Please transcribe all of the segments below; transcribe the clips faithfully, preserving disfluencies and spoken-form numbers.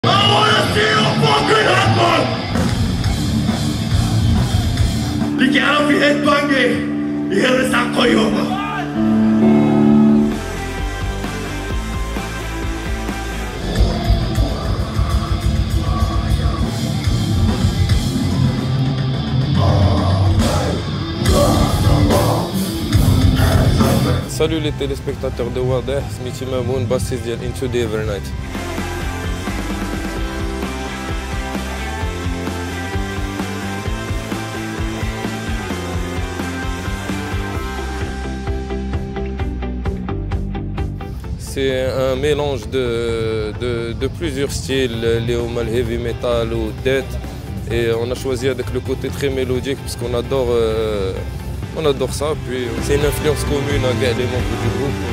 اللي كيعرف يهد بانكي يهرس على القيومة. Salut les téléspectateurs de Wadeh, سميتي مامون باسيس ديال Into the Evernight. C'est un mélange de, de, de plusieurs styles, les heavy metal ou death, et on a choisi avec le côté très mélodique parce qu'on adore, euh, on adore ça. Puis c'est une influence commune à les membres du groupe.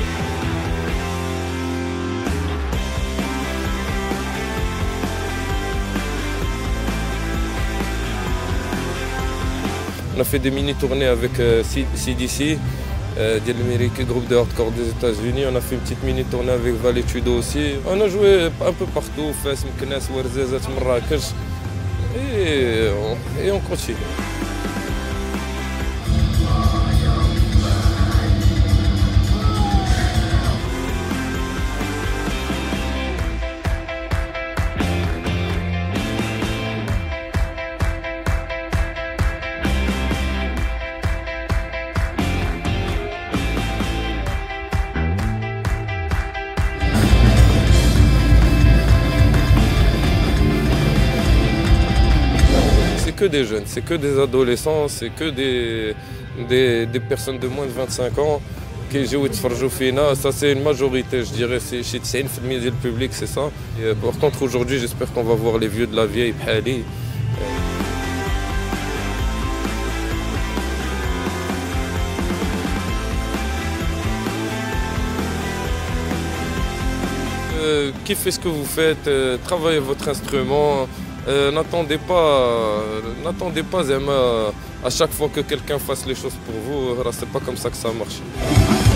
On a fait des mini-tournées avec euh, C D C. Euh, groupe de hardcore des États-Unis. On a fait une petite mini-tournée avec Valetudo aussi. On a joué un peu partout, Fès, Meknes, Ouarzazat, Marrakech, et on, et on continue. C'est que des jeunes, c'est que des adolescents, c'est que des, des, des personnes de moins de vingt-cinq ans qui jouent au Fina. Ça c'est une majorité, je dirais, c'est chez quatre-vingt-dix pour cent du public, c'est ça. Et par contre aujourd'hui j'espère qu'on va voir les vieux de la vieille, Bhali. Euh, kiffez ce que vous faites, euh, travaillez votre instrument. Euh, n'attendez pas, euh, n'attendez pas à chaque fois que quelqu'un fasse les choses pour vous, c'est pas comme ça que ça marche.